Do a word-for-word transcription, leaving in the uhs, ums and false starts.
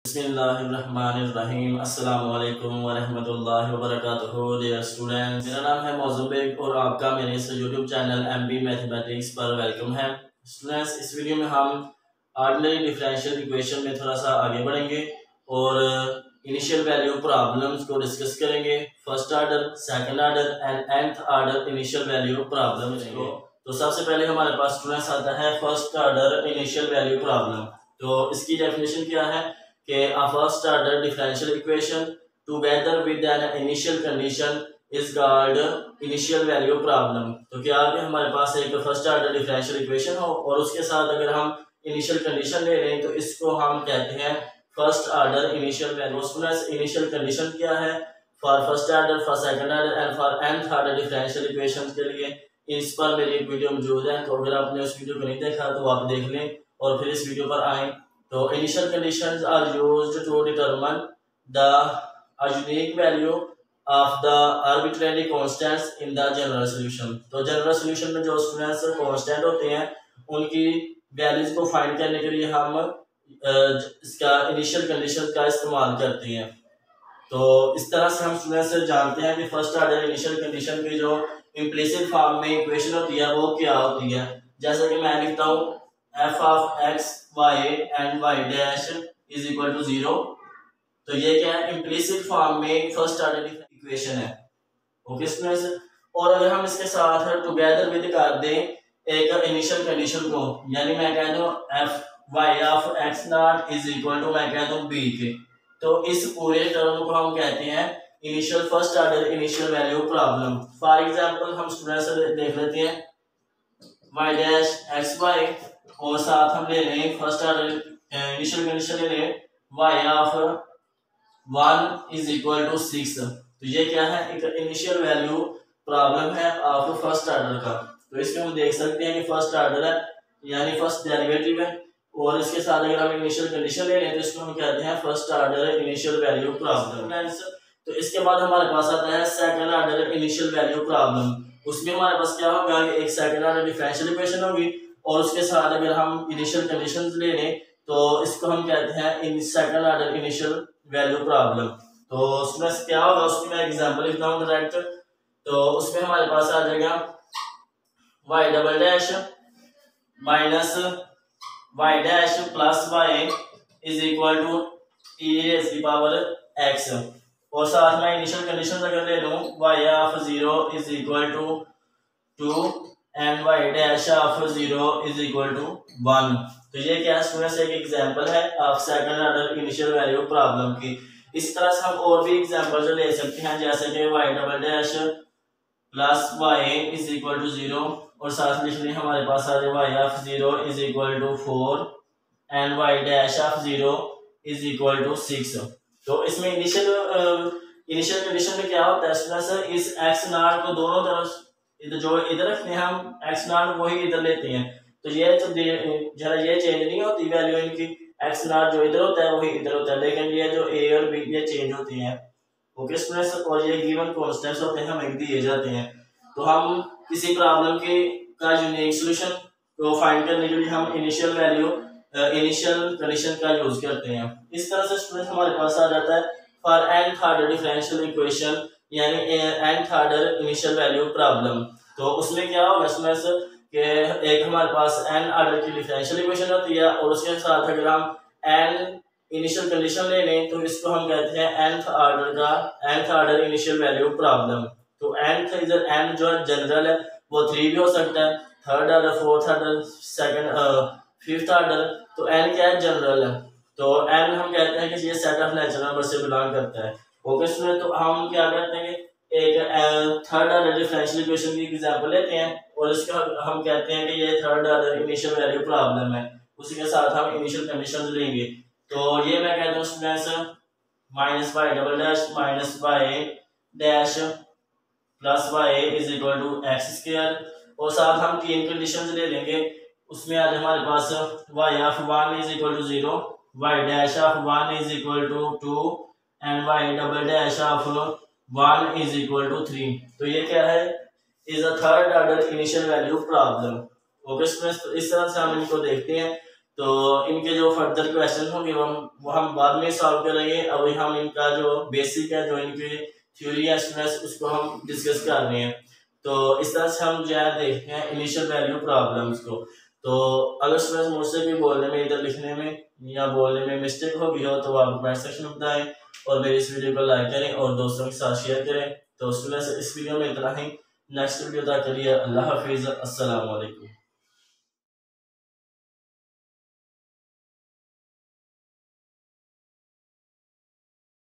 बिस्मिल्लाहिर्रहमानिर्रहीम। अस्सलामु अलैकुम वरहमतुल्लाहि वबरकातुहू। डियर स्टूडेंट्स, मेरा नाम है मौज़ूम बेग और आपका मेरे इस YouTube channel M B mathematics पर वेलकम है। स्टूडेंट्स, इस वीडियो में हम ऑर्डिनरी डिफरेंशियल इक्वेशन में थोड़ा सा आगे बढ़ेंगे और इनिशियल वैल्यू प्रॉब्लम्स को डिस्कस करेंगे। First order, second order and nth order initial value problems को। तो सबसे पहले हमारे पास स्टूडेंट्स आता है first order initial value problem. तो इसकी डेफिनेशन क्या है कि a first order differential equation together with an initial condition is called initial value problem। तो क्या कि हमारे पास एक फर्स्ट ऑर्डर डिफरेंशियल इक्वेशन हो और उसके साथ अगर हम इनिशियल कंडीशन ले रहे हैं तो इसको हम कहते हैं first order initial value. Initial condition क्या है for first order, for second order and for nth order differential equation के लिए। इस पर मेरी एक वीडियो मौजूद है, तो अगर आपने उस वीडियो को नहीं देखा तो आप देख लें और फिर इस वीडियो पर आए। तो initial conditions are used to determine the a unique value of the arbitrary constants in the general solution। तो general solution में जो स्टूडेंट्स कांस्टेंट होते हैं उनकी वैल्यूज को फाइंड करने के लिए हम इसका इनिशियल कंडीशन का इस्तेमाल करते हैं। तो इस तरह से हम स्टूडेंट्स जानते हैं कि फर्स्ट ऑर्डर इनिशियल कंडीशन की जो इम्प्लिसिट फॉर्म में इक्वेशन होती है वो क्या होती है। जैसे कि मैं लिखता हूँ f of x y and y dash is equal to zero. तो ये क्या है, इम्प्लिसिट फॉर्म में फर्स्ट ऑर्डर इक्वेशन है। ओके स्टूडेंट्स, और अगर हम इसके साथ टुगेदर विद कर दें एक इनिशियल कंडीशन को, यानी मैं कह दूं f y of x naught is equal to मैं कह दूं b के, तो इस पूरे टर्म को हम कहते हैं initial first order initial value problem. For example हम स्टूडेंट्स देख लेते हैं y dash x y और साथ हम ले लें फर्स्ट ऑर्डर इनिशियल कंडीशन ले लें y of one is equal to six. तो ये क्या है, एक इनिशियल वैल्यू प्रॉब्लम है ऑफ फर्स्ट ऑर्डर का। तो इसमें हम देख सकते हैं कि फर्स्ट ऑर्डर है यानी फर्स्ट डेरिवेटिव है और इसके साथ अगर हम इनिशियल कंडीशन ले लें तो इसको हम कहते हैं first order initial value problem. तो इसके बाद हमारे पास आता है second order initial value problem. उसमें हमारे पास क्या होगा कि एक सेकंड ऑर्डर डिफरेंशियल इक्वेशन होगी और उसके साथ अगर हम इनिशियल कंडीशंस ले लें तो इसको हम कहते हैं इन second order initial value problem. तो उसमें क्या होगा, उसकी मैं एग्जांपल लिखता हूं डायरेक्ट। तो उसमें हमारे पास आ जाएगा y double dash minus y dash plus y is equal to e raise की पावर x और साथ में इनिशियल कंडीशन अगर ले लूं y of zero is equal to two and y dash of zero is equal to one. तो ये क्या स्टूडेंट्स एक एग्जांपल है of second order initial value problem की। इस तरह से हम और भी एग्जांपल ले सकते हैं, जैसे कि y double dash plus y is equal to zero और साथ लिख लें हमारे पास आ जाए y of zero is equal to four and y dash of zero is equal to six. तो इसमें इनिशियल इनिशियल कंडीशन में क्या होता है स्टूडेंट्स, इस x नॉट को दोनों तरफ इधर जो इधर रखते हैं हम x नॉट वही इधर लेते हैं। तो ये तो जरा ये चेंज नहीं होती वैल्यू इनकी, x नॉट जो इधर होता है वही इधर होता है, लेकिन ये जो a और b ये चेंज होती हैं। ओके स्टूडेंट्स, और ये गिवन कांस्टेंट्स होते हैं हमें दिए जाते हैं। तो हम किसी प्रॉब्लम के का यूनिक सॉल्यूशन को फाइंड करने के लिए हम इनिशियल वैल्यू इनिशियल कंडीशन का यूज करते हैं। इस तरह से स्टूडेंट्स हमारे पास आ जाता है for nth order differential equation यानी nth order initial value problem. तो उसमें क्या होगा स्टूडेंट्स कि एक हमारे पास n ऑर्डर की डिफरेंशियल इक्वेशन होती है और उसके साथ अगर हम n इनिशियल कंडीशन ले लें तो इसको हम कहते हैं nth ऑर्डर का nth order initial value problem. तो nth इधर n जो जनरल है वो थ्री भी हो सकता है, third order, fourth order, second, fifth order. तो n क्या है, जनरल है। तो n हम कहते हैं कि ये सेट ऑफ नेचुरल नंबर से बिलोंग करता है। ओके स्टूडेंट, तो हम क्या करते हैं एक थर्ड ऑर्डर डिफरेंशियल इक्वेशन की एग्जांपल लेते हैं और इसका हम कहते हैं कि ये third order initial value problem है। उसी के साथ हम इनिशियल कंडीशन लेंगे। तो ये मैं कहता हूँ students minus y double dash minus y dash plus y is equal to x square और साथ हम तीन कंडीशन ले लेंगे। उसमें आज हमारे पास y of one is equal to zero, y dash of one is equal to two and y double dash of one is equal to three. तो ये क्या है, is a third order initial value problem. Okay students, तो इस तरह से हम इनको देखते हैं। तो इनके जो फर्दर क्वेश्चन होंगे वो हम वो हम बाद में सॉल्व करेंगे। अभी हम इनका जो बेसिक है, जो इनकी थ्योरी है स्टूडेंट्स, उसको हम डिस्कस कर रहे हैं। तो इस तरह से हम जो है देखते हैं इनिशियल वैल्यू प्रॉब्लम्स को। तो अगर स्टूडेंट्स मुझसे भी बोलने में, इधर लिखने में या बोलने में मिस्टेक होगी हो तो आप कमेंट सेक्शन में बताएं, और मेरी इस वीडियो को लाइक करें और दोस्तों के साथ शेयर करें। तो स्टूडेंट्स इस वीडियो में इतना ही। नेक्स्ट वीडियो तक के लिए अल्लाह हाफिज़, अस्सलाम वालेकुम।